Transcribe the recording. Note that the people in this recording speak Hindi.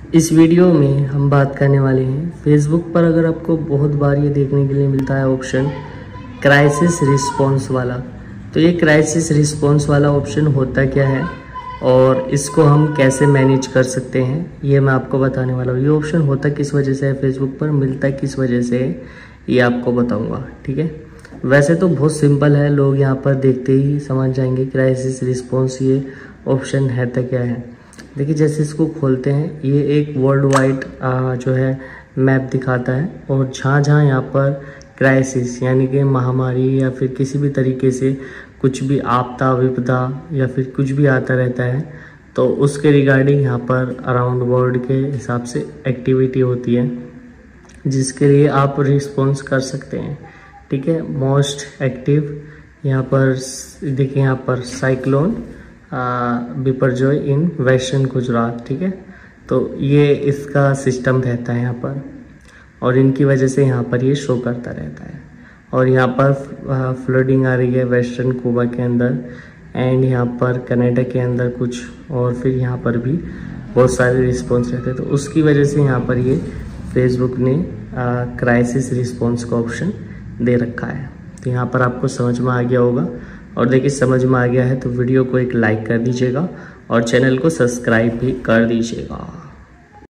इस वीडियो में हम बात करने वाले हैं फेसबुक पर अगर आपको बहुत बार ये देखने के लिए मिलता है ऑप्शन क्राइसिस रिस्पॉन्स वाला। तो ये क्राइसिस रिस्पॉन्स वाला ऑप्शन होता क्या है और इसको हम कैसे मैनेज कर सकते हैं ये मैं आपको बताने वाला हूँ। ये ऑप्शन होता किस वजह से है, फेसबुक पर मिलता किस वजह से है, ये आपको बताऊँगा। ठीक है, वैसे तो बहुत सिंपल है, लोग यहाँ पर देखते ही समझ जाएंगे क्राइसिस रिस्पॉन्स ये ऑप्शन है तो क्या है। देखिए जैसे इसको खोलते हैं, ये एक वर्ल्ड वाइड जो है मैप दिखाता है और जहाँ जहाँ यहाँ पर क्राइसिस यानी कि महामारी या फिर किसी भी तरीके से कुछ भी आपदा विपदा या फिर कुछ भी आता रहता है तो उसके रिगार्डिंग यहाँ पर अराउंड वर्ल्ड के हिसाब से एक्टिविटी होती है जिसके लिए आप रिस्पॉन्स कर सकते हैं। ठीक है, मोस्ट एक्टिव यहाँ पर देखिए, यहाँ पर cyclone Biparjoy in western Gujarat. ठीक है, तो ये इसका सिस्टम रहता है यहाँ पर और इनकी वजह से यहाँ पर ये शो करता रहता है। और यहाँ पर फ्लडिंग आ रही है वेस्टर्न कुबा के अंदर एंड यहाँ पर कनाडा के अंदर कुछ, और फिर यहाँ पर भी बहुत सारे रिस्पॉन्स रहते हैं। तो उसकी वजह से यहाँ पर ये फेसबुक ने क्राइसिस रिस्पॉन्स का ऑप्शन दे रखा है। तो यहाँ पर आपको समझ में आ गया होगा। और देखिए समझ में आ गया है तो वीडियो को एक लाइक कर दीजिएगा और चैनल को सब्सक्राइब भी कर दीजिएगा।